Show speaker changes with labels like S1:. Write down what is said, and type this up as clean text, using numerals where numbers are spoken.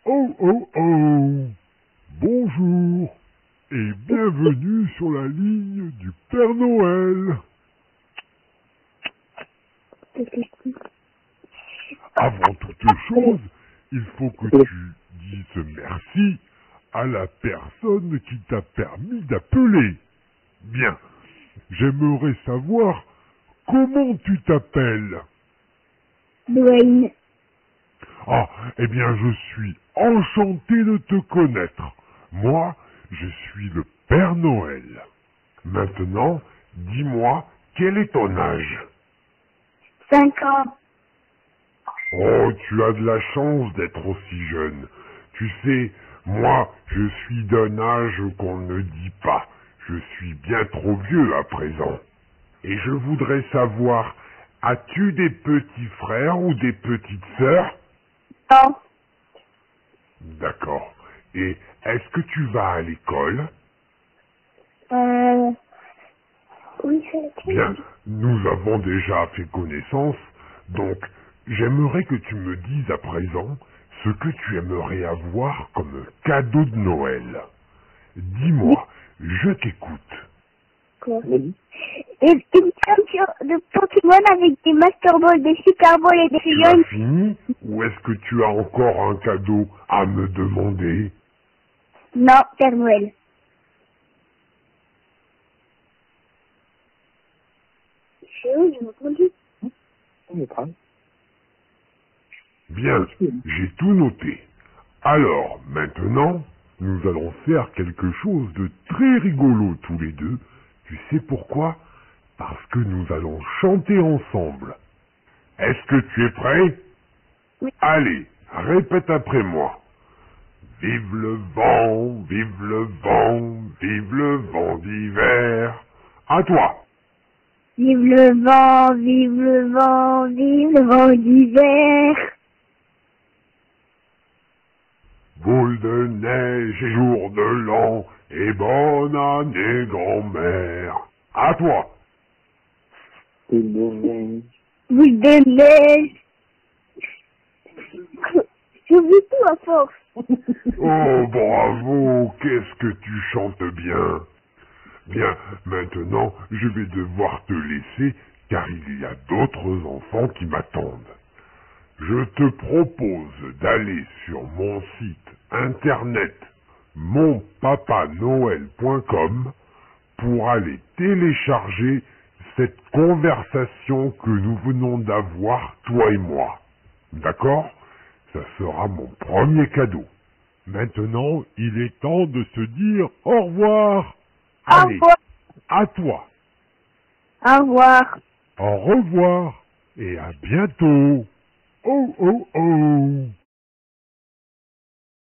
S1: Oh oh oh! Bonjour et bienvenue sur la ligne du Père Noël. Avant toute chose, il faut que tu dises merci à la personne qui t'a permis d'appeler. Bien, j'aimerais savoir comment tu t'appelles.
S2: Dwayne.
S1: Ah, eh bien, je suis enchanté de te connaître. Moi, je suis le Père Noël. Maintenant, dis-moi, quel est ton âge?
S2: 5 ans.
S1: Oh, tu as de la chance d'être aussi jeune. Tu sais, moi, je suis d'un âge qu'on ne dit pas. Je suis bien trop vieux à présent. Et je voudrais savoir, as-tu des petits frères ou des petites sœurs?
S2: Non.
S1: D'accord. Et est-ce que tu vas à l'école?
S2: Oui, c'est
S1: Bien, nous avons déjà fait connaissance, donc j'aimerais que tu me dises à présent ce que tu aimerais avoir comme cadeau de Noël. Dis-moi, je t'écoute.
S2: quoi? Une ceinture de Pokémon avec des Master Ball, des Super Ball et des
S1: Tu as
S2: figurines.
S1: fini ou est-ce que tu as encore un cadeau à me demander?
S2: Non, Père Noël. C'est où, j'ai entendu?
S1: Bien, j'ai tout noté. Alors, maintenant, nous allons faire quelque chose de très rigolo tous les deux. Tu sais pourquoi? Parce que nous allons chanter ensemble. Est-ce que tu es prêt?
S2: Oui.
S1: Allez, répète après moi. Vive le vent, vive le vent, vive le vent d'hiver. À toi.
S2: Vive le vent, vive le vent, vive le vent d'hiver.
S1: Boule de neige et jour de l'an, et bonne année grand-mère. À toi.
S2: Boule de neige. J'oublie tout à force.
S1: Oh, bravo, qu'est-ce que tu chantes bien. Bien, maintenant, je vais devoir te laisser, car il y a d'autres enfants qui m'attendent. Je te propose d'aller sur mon site internet monpapanoël.com pour aller télécharger cette conversation que nous venons d'avoir, toi et moi. D'accord? Ça sera mon premier cadeau. Maintenant, il est temps de se dire au revoir.
S2: Au
S1: Allez,
S2: revoir.
S1: à toi.
S2: Au revoir.
S1: Au revoir et à bientôt. Oh oh oh.